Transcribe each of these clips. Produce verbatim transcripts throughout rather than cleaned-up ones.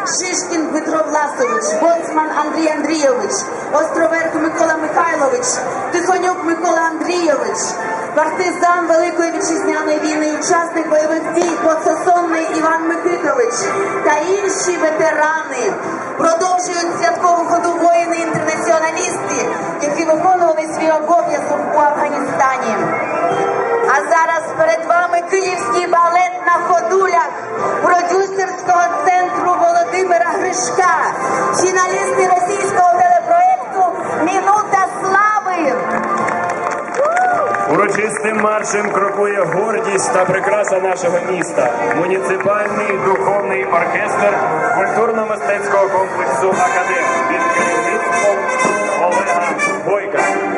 Шишкін Дмитро Власович, Боцман Андрій Андрійович, Островерх Микола Михайлович, Тихонюк Микола Андрійович, партизан Великої Вітчизняної війни, учасник бойових дій Подсосонний Іван Микитович та інші ветерани. Продовжують святкову ходу воїни-інтернаціоналісти, які виконували свій обов'язок у Афганістані. А зараз перед вами Київський балет на ходулях продюсерського центру Володимира Гришка, фіналісти російського телепроекту «Минута слави». Урочистим маршем крокує гордість та прикраса нашого міста. Муніципальний духовний оркестр культурно-мистецького комплексу «Академ» під керівництвом Олега Бойка.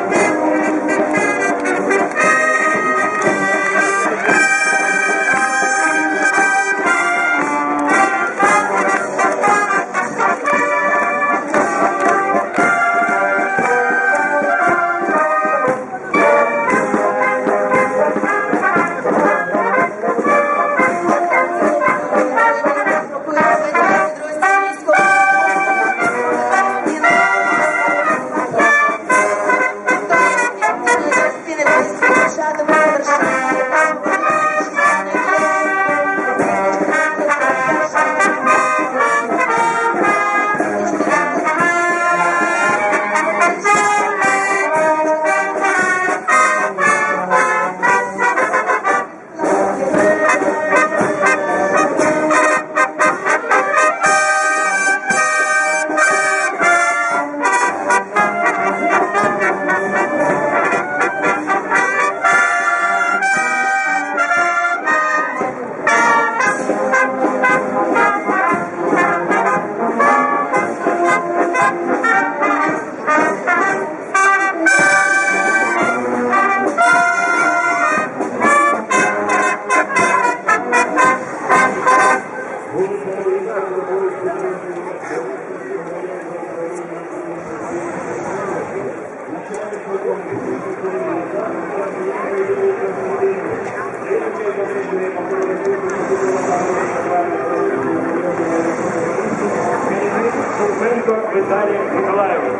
Віталій Миколаївич.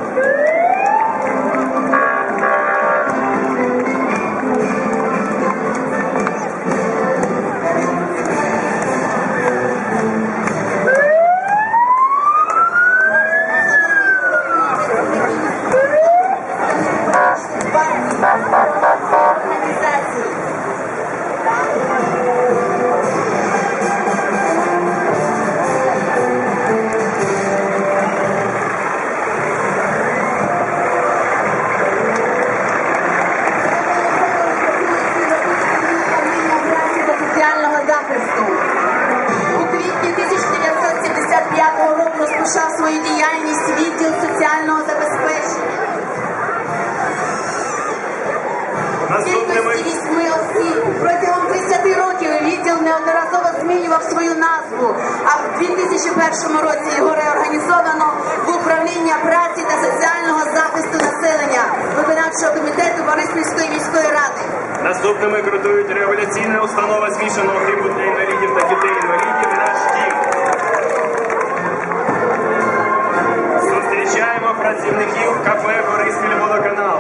У квітні тисяча дев'ятсот сімдесят п'ятого року розпочав свою діяльність відділ соціального забезпечення. Кількості вісьми осіб. Протягом тридцяти років відділ неодноразово змінював свою назву, а в дві тисячі першому році його реорганізовано в управління праці та соціального захисту населення виконавчого комітету Бориспільської міської ради. Наступними крутують реабілітаційна установа змішаного типу для інвалідів та дітей-інвалідів «Наш дім». Зустрічаємо працівників кафе «Бориспіль-Водоканал».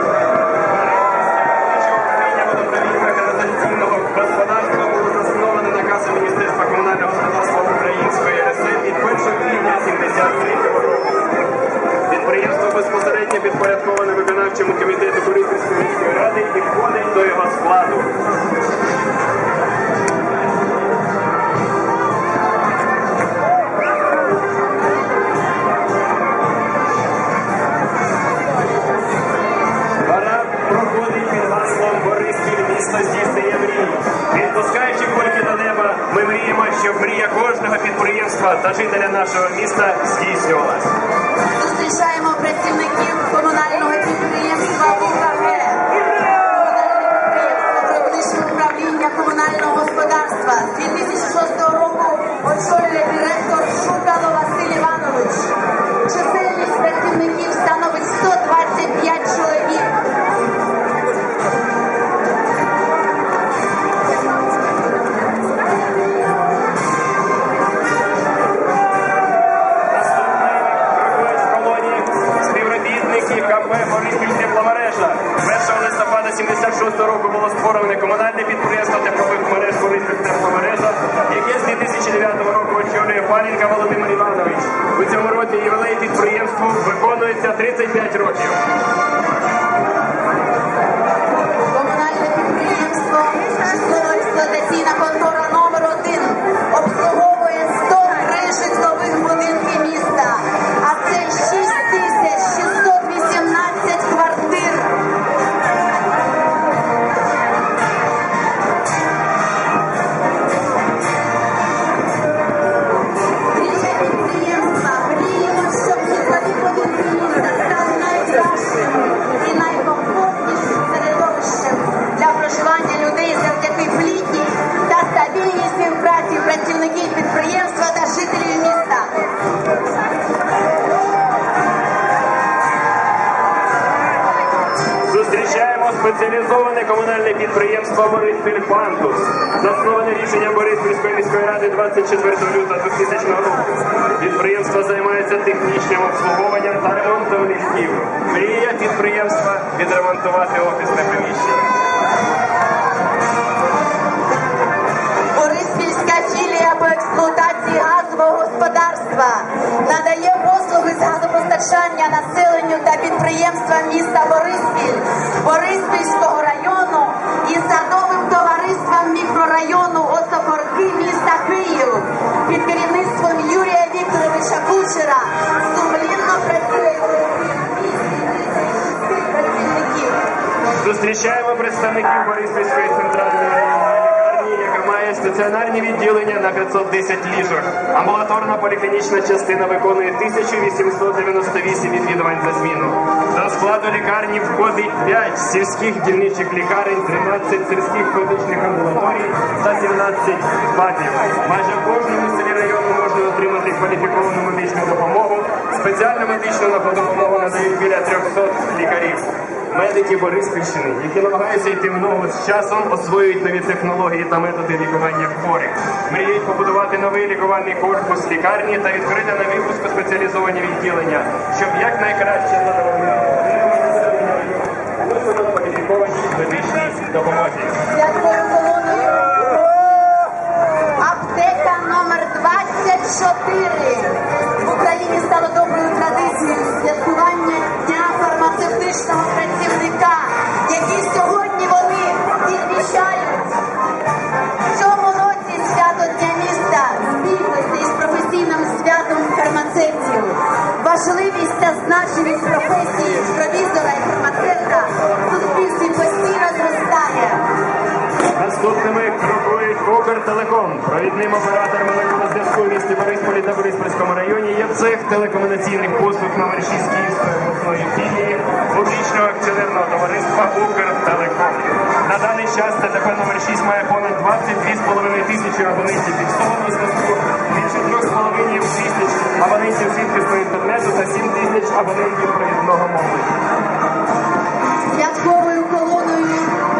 Каналізаційного господарства було засноване наказом Міністерства комунального господарства Української РСР від першого квітня сімдесят третього року. Підприємство безпосередньо підпорядковане виконавчому комітету Бориспільської міської ради і входить до його складу. Парад проходить під гаслом «Бориспіль – місто здійснення мрій». Відпускаючи кульки до неба, ми мріємо, щоб мрія кожного підприємства та жителя нашого міста здійснювалась. Зустрічаємо працівників комунального підприємства УКГ, комунальне управління комунального господарства. З дві тисячі шостого року очолює директор Шукало Василь Іванович. Чисельність працівників становить сто двадцять п'ять чоловік. Палінка Володимир Іванович. У цьому році ювілей підприємству виконується тридцять п'ять років. Комунальне підприємство житлово-експлуатаційна контора номер один обслуговує сто три житлових будинки міста, а це шість тисяч шістсот вісімнадцять квартир. Мрія підприємства. Мріємо, щоб житлові будинки міста стали найкращим і найкомфортнішим середовищем для проживання людей завдяки плідній та стабільній співпраці працівників підприємства та жителів міста. Зустрічаємо спеціалізоване комунальне підприємство «Бориспіль Пантус», засноване рішенням Бориспільської міської ради двадцять четвертого лютого двохтисячного року. Підприємство займається технічним обслуговуванням та ремонтом ліфтів. Мрія підприємства – відремонтувати офісне приміщення. Бориспільська філія по експлуатації газового господарства надає послуги з газопостачання населенню та підприємствам міста Бориспіль, Бориспільського району і садовим товариствам мікрорайону Осокорки міста Київ. Під керівництвом Юрія Вікторовича Кучера сумлінно працює працівників. Зустрічаємо представників Бориспільської центральної районної лікарні, яка має стаціонарні відділення на п'ятсот десять ліжок. Амбулаторна поліклінічна частина виконує тисячу вісімсот дев'яносто вісім відвідувань за зміну. До складу лікарні входить п'ять сільських дільничих лікарень, тринадцять сільських медичних амбулаторій та сімнадцять ФАПів. Майже в кожному селі району можна отримати кваліфіковану медичну допомогу. Спеціальну медичну допомогу надають біля трьохсот лікарів. Медики Бориспільщини, які намагаються йти в ногу з часом, освоюють нові технології та методи лікування хворих. Мріють побудувати новий лікувальний корпус лікарні та відкрити на випуску спеціалізовані відділення, щоб якнайкраще надавати кваліфікованій медичній допомозі. Святою колоною аптека номер двадцять чотири. В Україні стало доброю традицією святкування Дня фармацевтичного працівника, який сьогодні вони відмічають. В цьому році свято Дня міста збіглося із професійним святом фармацевтів. Важливість та значимість професії провізора і фармацевта в суспільстві постійно зростає. Наступними крокують Укртелеком. Провідним оператором електрозв'язку в місті Борисполі та Бориспільському районі є цех телекомунікаційних послуг номер шість Київської обласної філії публічного акціонерного товариства Укртелеком. На даний час ТТП номер шість має понад двадцять дві з половиною тисячі абонентів фіксованого зв'язку, більше трьох з половиною тисяч абонентів швидкісного інтернету та сім тисяч абонентів провідного мовлення. Святковою колоною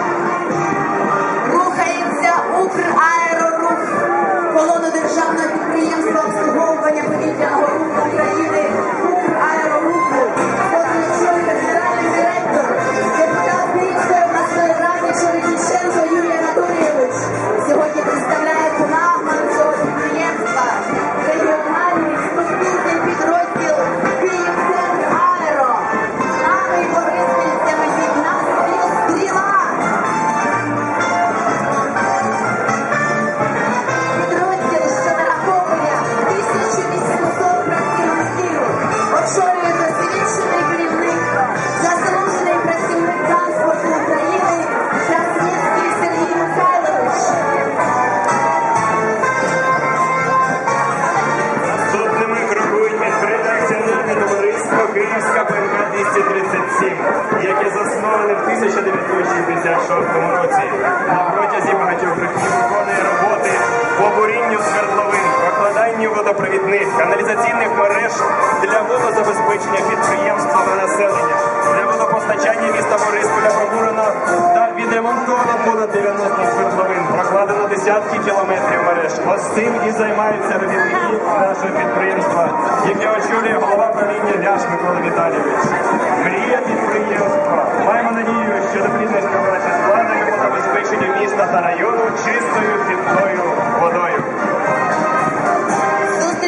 рухається Украерорух, колону державного підприємства обслуговування повітряного руху України Украероруху. Очолює генеральний директор, депутат Київської обласної ради Чередніченко Юрій Анатолійович. Сьогодні представляє флагман цього підприємства регіональний спортивний підрозділ «Київцентрайро». Нами бориспільцями під назвою «Стріла». Підрозділ, що нараховує тисячу вісімсот працівників, очолює досвідчений керівник, заслужений працівник транспорту України Красницький Сергій Михайлович. Наступними крокують відкрите акціонерне товариство «Київська ПМК двісті тридцять сім», яке засноване в тисяча дев'ятсот шістдесят шостому році. На протязі багатьох років виконує роботи по бурінню свердловин, прокладанню водопровідних, каналізаційних мереж для водозабезпечення підприємства та населення. Для водопостачання міста Борисполя пробурено та відремонтовано понад дев'яносто свердловин, прокладено десятки кілометрів мереж. Ось цим і займаються робітники нашого підприємства, яке очолює голова правління Ляш Микола Віталійович. Мрія підприємства. Маємо надію, що до плідної співпраці з владою по забезпеченню міста та району чистою питною водою.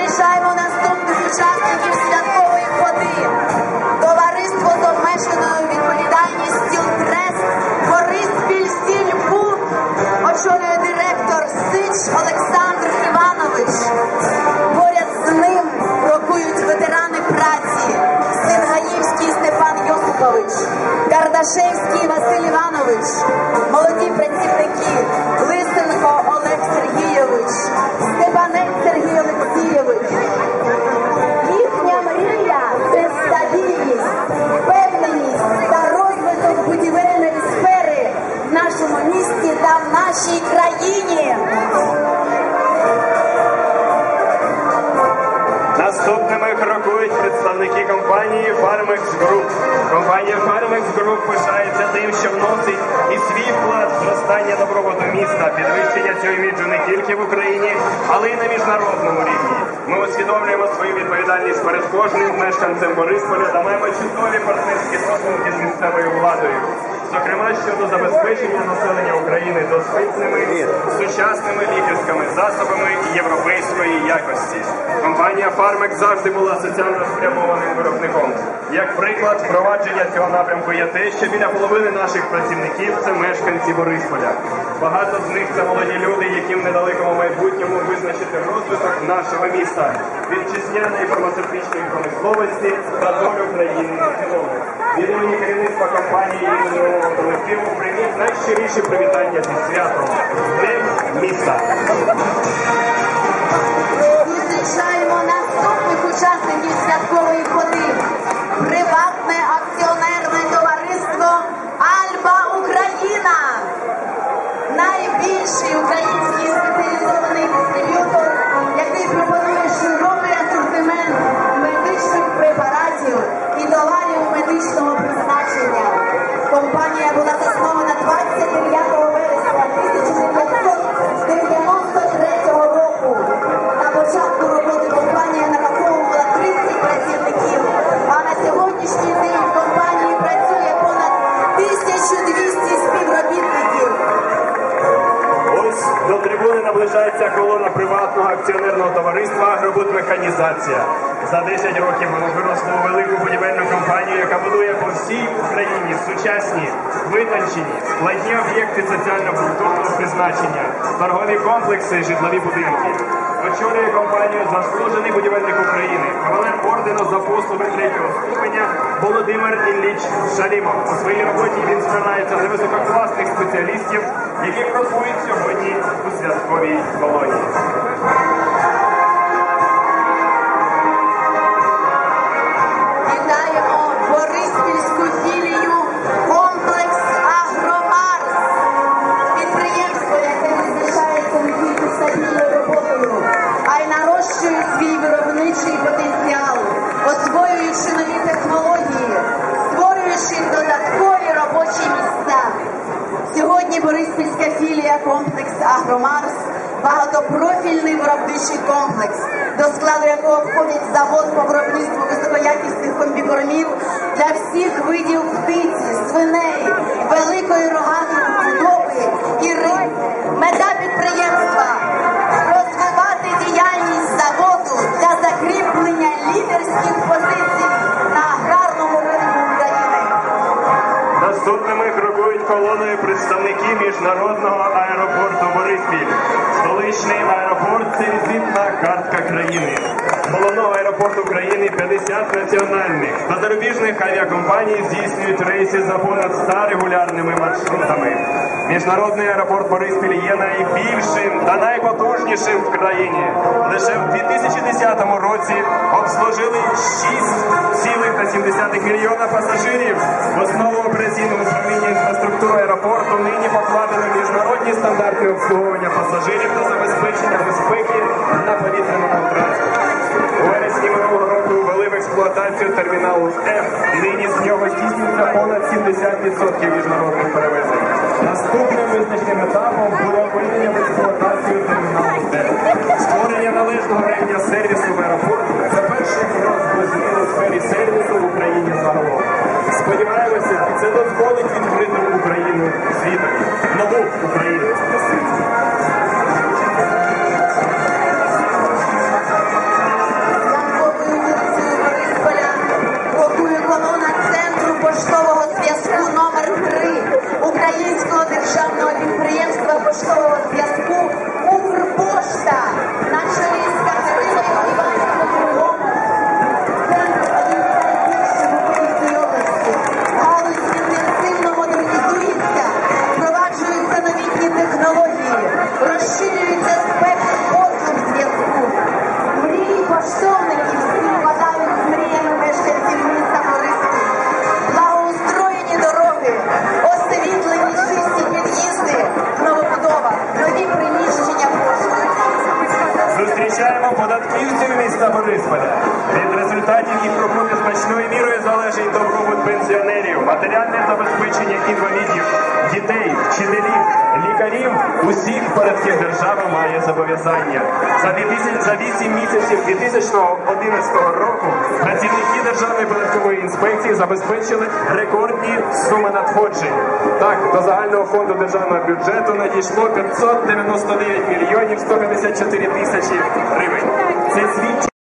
Наступними крокують представники компанії Farmex Group. Компанія Farmex Group пишається тим, що вносить і свій вклад в зростання добробуту міста, підвищення цього іміджу не тільки в Україні, але й на міжнародному рівні. Ми усвідомлюємо свою відповідальність перед кожним мешканцем Борисполя та маємо чудові партнерські стосунки з місцевою владою. Зокрема, щодо забезпечення населення України доступними, сучасними лікарськими засобами європейської якості. Компанія Farmex завжди була соціально спрямованим виробником. Як приклад впровадження цього напрямку є те, що біля половини наших працівників – це мешканці Борисполя. Багато з них – це молоді люди, які в недалекому майбутньому визначити розвиток нашого міста, вітчизняної фармацевтичної промисловості та долю країни в цілому. Від імені керівництва компанії і трудового колективу прийміть найщиріші привітання зі святом Днем міста. Зустрічаємо наступних учасників святкової ходи. Приватне акціонерне товариство «Альба Україна». Найбільший український спеціалізований дистриб'ютор, який пропонує широкий асортимент медичних препаратів і товарів медичного призначення. Компанія була заснована двадцять дев'ятого вересня тисяча дев'ятсот дев'яносто третього року. На початку роботи компанія нараховувала тридцять працівників, а на сьогоднішній день в компанії працює понад тисяча двісті співробітників. Ось до трибуни наближається колона приватного акціонерного товариства «Агробудмеханізація». За десять років воно виросло у велику будівельну компанію, яка будує по всій Україні сучасні, витончені, складні об'єкти соціально-культурного призначення, торгові комплекси, житлові будинки. Очолює компанію заслужений будівельник України, кавалер ордену за послуги третього ступеня Володимир Ілліч Шалімов. У своїй роботі він спирається на висококласних спеціалістів, які крокують сьогодні у святковій колонії. Вітаємо Бориспільську філію «Комплекс Агромарс». Підприємство, яке визначається не тільки стабільною роботою, а й нарощує свій виробничий потенціал, освоюючи нові технології, створюючи додаткові робочі місця. Сьогодні Бориспільська філія «Комплекс Агромарс» – багатопрофільний виробничий комплекс, до складу якого входять завод по виробництву високоякісних комбікормів для всіх видів птиці, свиней, великої рогатої худоби і риб. Мета підприємства – розвивати діяльність заводу для закріплення лідерських позицій на аграрному ринку України. Наступними крокують колоною представники міжнародного аеропорту Бориспіль. Столичний аеропорт – це візитна картка країни. З головного аеропорту країни п'ятдесят національних та зарубіжних авіакомпаній здійснюють рейси за понад ста регулярними маршрутами. Міжнародний аеропорт Бориспіль є найбільшим та найпотужнішим в країні. Лише в дві тисячі десятому році обслужили шість цілих сім десятих мільйона пасажирів. В основу операційного управління інфраструктури аеропорту нині покладено міжнародні стандарти обслуговування пасажирів та забезпечення безпеки на повітряному транспорті. У вересні минулого року ввели в експлуатацію терміналу F. Нині з нього здійснюється понад сімдесят відсотків міжнародних перевезень. Наступним визначним етапом буде введення в експлуатацію терміналу D. Створення належного рівня сервісу в аеропорту – це перший крок до зміни в сфері сервісу в Україні загалом. Сподіваємося, це дозволить відкрити Україну світові, нову Україну. Поштового зв'язку номер три Українського державного підприємства поштового зв'язку «Укрпошта» на чолі з Катериною Іванівною. Центр один з найбільших у Київській області. Галузь інтенсивно модернізується, впроваджуються новітні технології, розширюється спектр послуг зв'язку. Мрії поштовників співпадають з мріями мешканців міста Бориспіль. Благоустроєні дороги, освітлені чисті під'їзди, новобудова, нові приміщення пошти. Зустрічаємо податківців міста міста Борисполя. Від результатів їх роботи значною мірою залежить добробут пенсіонерів, матеріальне забезпечення інвалідів, дітей, вчителів, лікарів. Усіх перед ким держава має зобов'язання. За За вісім місяців дві тисячі одинадцятого року працівники Державної податкової інспекції забезпечили рекордні суми надходжень. Так, до загального фонду державного бюджету надійшло п'ятсот дев'яносто дев'ять мільйонів сто п'ятдесят чотири тисячі гривень. Це свідчить